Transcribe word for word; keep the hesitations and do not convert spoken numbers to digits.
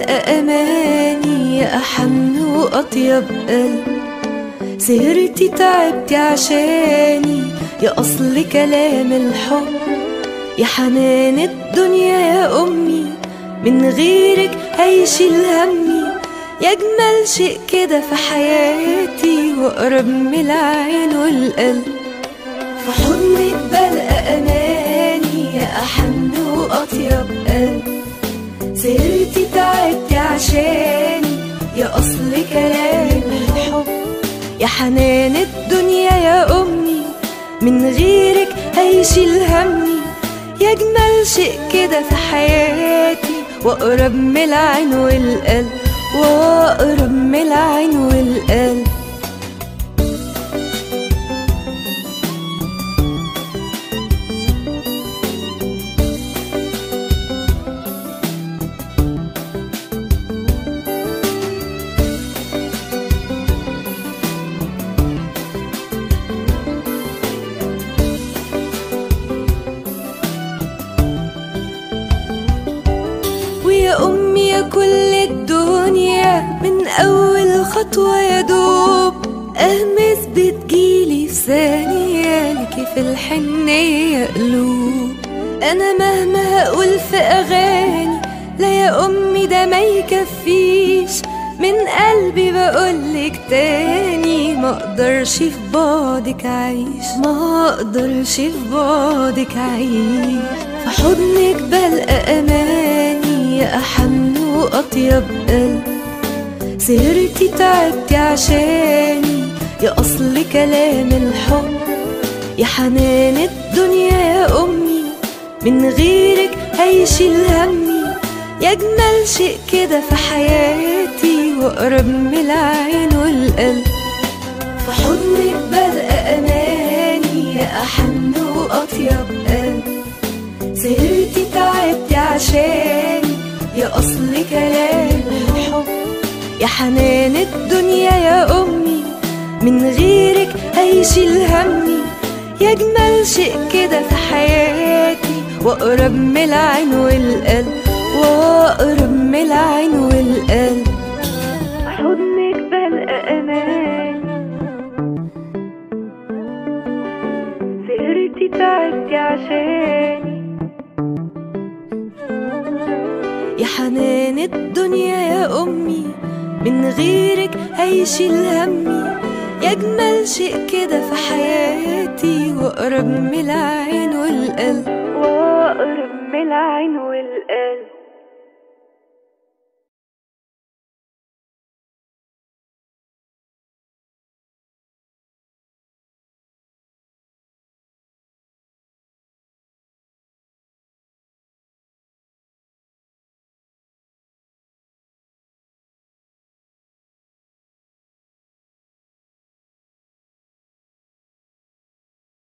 بلقى أماني يا أحن وأطيب قلب. سهرتي تعبتي عشاني يا أصل كلام الحب، يا حنان الدنيا يا أمي من غيرك هيشيل همي. يا أجمل شيء كده في حياتي وأقرب من العين والقلب. في حضنك بلقى أماني يا أحن وأطيب قلب. سهرتي تعبتي عشاني يا أصل كلام الحب، يا حنان الدنيا يا أمي من غيرك هيشيل همي. يا أجمل شيء كده في حياتي وأقرب من العين والقلب، وأقرب من العين والقلب. ويا أمي يا كل الدنيا من أول خطوة يا دوب أهمس بتجيلي في ثانية لكي في الحنية قلوب. أنا مهما هقول في أغاني لا يا أمي ده ما يكفيش، من قلبي بقولك تاني ما اقدرش في بعدك أعيش، ما اقدرش في بعدك أعيش. في حضنك بلقى أماني يا أحن وأطيب قلب. سهرتي تعبتي عشاني يا أصل كلام الحب، يا حنان الدنيا يا أمي من غيرك هيشيل همي. يا أجمل شيء كده في حياتي وأقرب من العين والقلب. في حضنك بلقى أماني يا أحن وأطيب قلب. سهرتي تعبتي عشاني يا أصل كلام الحب، يا حنان الدنيا يا أمي من غيرك هيشيل همي. يا أجمل شيء كده في حياتي وأقرب من العين والقلب، وأقرب من العين والقلب. حضنك بلقى أمان، سهرتي تعبتي عشاني يا حنان الدنيا يا أمي من غيرك هيشيل همي. يا أجمل شيء كده في حياتي وأقرب من العين والقلب، وأقرب من العين والقلب.